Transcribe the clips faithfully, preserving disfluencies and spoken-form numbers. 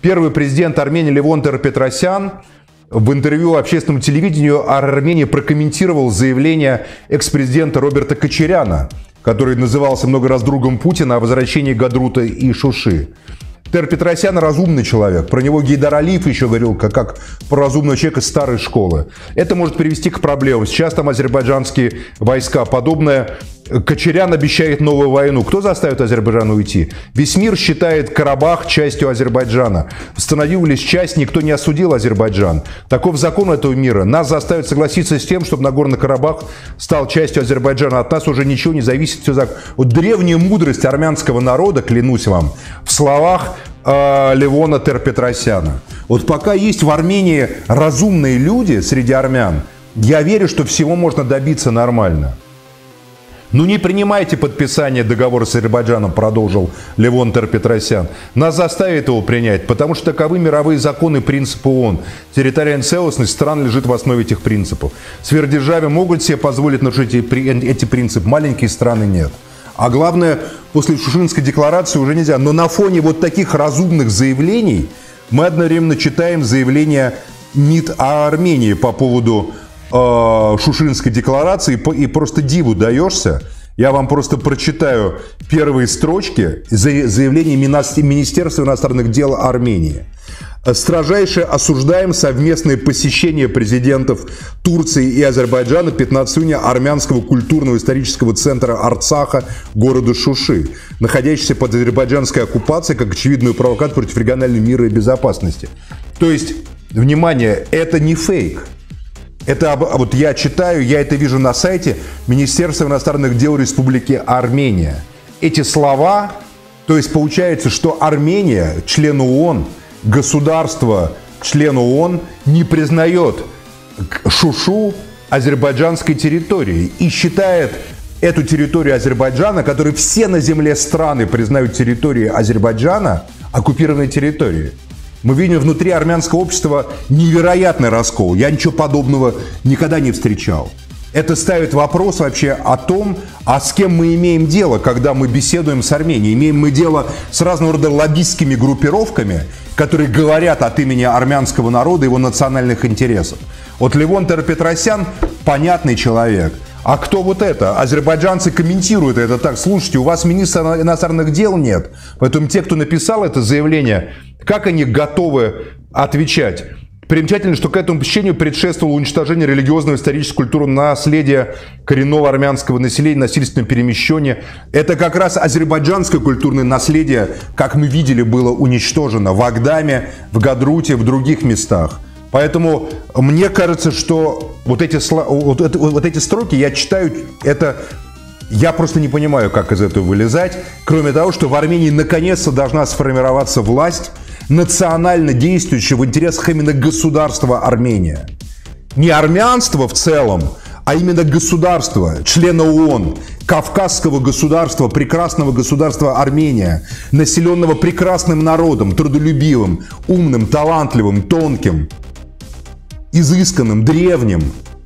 Первый президент Армении Левон Тер-Петросян в интервью общественному телевидению Армении прокомментировал заявление экс-президента Роберта Кочаряна, который назывался много раз другом Путина, о возвращении Гадрута и Шуши. Тер-Петросян разумный человек. Про него Гейдар Алиев еще говорил, как, как про разумного человека старой школы. Это может привести к проблемам. Сейчас там азербайджанские войска. Подобное Кочарян обещает новую войну. Кто заставит Азербайджан уйти? Весь мир считает Карабах частью Азербайджана. Восстановилась часть, никто не осудил Азербайджан. Таков закон этого мира. Нас заставят согласиться с тем, чтобы Нагорный Карабах стал частью Азербайджана. От нас уже ничего не зависит. Все зак... Вот древняя мудрость армянского народа, клянусь вам, в словах э, Левона Тер-Петросяна. Вот пока есть в Армении разумные люди среди армян, я верю, что всего можно добиться нормально. «Ну не принимайте подписание договора с Азербайджаном», продолжил Левон Тер-Петросян. «Нас заставит его принять, потому что таковы мировые законы и принципы ООН. Территориальная целостность стран лежит в основе этих принципов. Сверхдержавы могут себе позволить нарушить эти принципы, маленькие страны нет. А главное, после Шушинской декларации уже нельзя. Но на фоне вот таких разумных заявлений мы одновременно читаем заявление МИД о Армении по поводу Шушинской декларации, и просто диву даешься. Я вам просто прочитаю первые строчки заявления Министерства иностранных дел Армении. «Строжайше осуждаем совместное посещение президентов Турции и Азербайджана пятнадцатого июня армянского культурно-исторического центра Арцаха города Шуши, находящегося под азербайджанской оккупацией, как очевидную провокацию против регионального мира и безопасности». То есть, внимание, это не фейк. Это вот я читаю, я это вижу на сайте Министерства иностранных дел Республики Армения. Эти слова, то есть получается, что Армения, член ООН, государство, член ООН, не признает Шушу азербайджанской территорией и считает эту территорию Азербайджана, которую все на земле страны признают территорией Азербайджана, оккупированной территорией. Мы видим внутри армянского общества невероятный раскол. Я ничего подобного никогда не встречал. Это ставит вопрос вообще о том, а с кем мы имеем дело, когда мы беседуем с Арменией. Имеем мы дело с разного рода лоббистскими группировками, которые говорят от имени армянского народа и его национальных интересов. Вот Левон Тер-Петросян понятный человек. А кто вот это? Азербайджанцы комментируют это так. Слушайте, у вас министра иностранных дел нет. Поэтому те, кто написал это заявление, как они готовы отвечать? Примечательно, что к этому посещению предшествовало уничтожение религиозного, исторического, культурного наследия коренного армянского населения, насильственное перемещение. Это как раз азербайджанское культурное наследие, как мы видели, было уничтожено в Агдаме, в Гадруте, в других местах. Поэтому мне кажется, что вот эти, вот, это, вот эти строки я читаю, это я просто не понимаю, как из этого вылезать, кроме того, что в Армении наконец-то должна сформироваться власть, национально действующая в интересах именно государства Армения. Не армянство в целом, а именно государства, члена ООН, кавказского государства, прекрасного государства Армения, населенного прекрасным народом, трудолюбивым, умным, талантливым, тонким, изысканным, древним.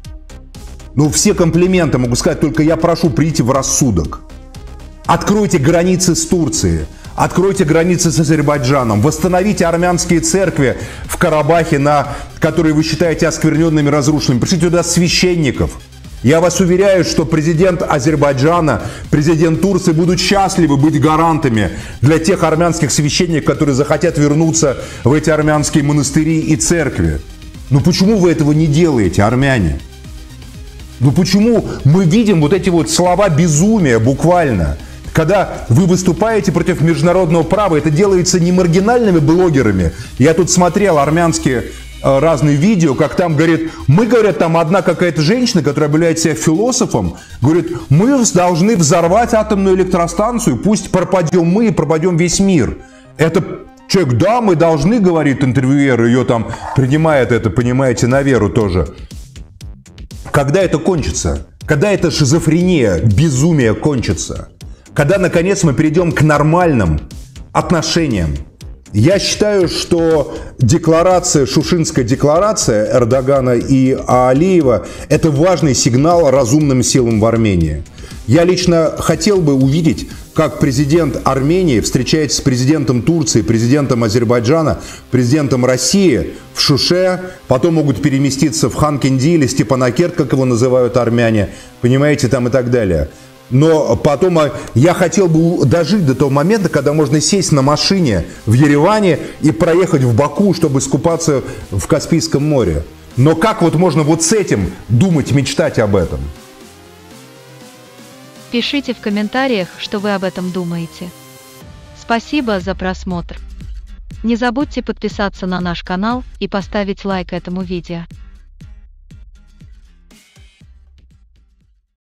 Ну, все комплименты могу сказать, только я прошу прийти в рассудок. Откройте границы с Турцией, откройте границы с Азербайджаном, восстановите армянские церкви в Карабахе, на, которые вы считаете оскверненными, разрушенными. Пришлите туда священников. Я вас уверяю, что президент Азербайджана, президент Турции будут счастливы быть гарантами для тех армянских священников, которые захотят вернуться в эти армянские монастыри и церкви. Ну почему вы этого не делаете, армяне? Ну почему мы видим вот эти вот слова безумия буквально? Когда вы выступаете против международного права, это делается не маргинальными блогерами. Я тут смотрел армянские э, разные видео, как там говорит, мы, говорят, там одна какая-то женщина, которая объявляет себя философом, говорит, мы должны взорвать атомную электростанцию, пусть пропадем мы и пропадем весь мир. Это человек, да, мы должны, говорит интервьюер, ее там принимает это, понимаете, на веру тоже. Когда это кончится? Когда эта шизофрения, безумие кончится? Когда, наконец, мы перейдем к нормальным отношениям? Я считаю, что декларация, Шушинская декларация Эрдогана и Алиева – это важный сигнал разумным силам в Армении. Я лично хотел бы увидеть как президент Армении встречается с президентом Турции, президентом Азербайджана, президентом России в Шуше, потом могут переместиться в Хан-Кенди или Степанакерт, как его называют армяне, понимаете, там и так далее. Но потом я хотел бы дожить до того момента, когда можно сесть на машине в Ереване и проехать в Баку, чтобы искупаться в Каспийском море. Но как вот можно вот с этим думать, мечтать об этом? Пишите в комментариях, что вы об этом думаете. Спасибо за просмотр. Не забудьте подписаться на наш канал и поставить лайк этому видео.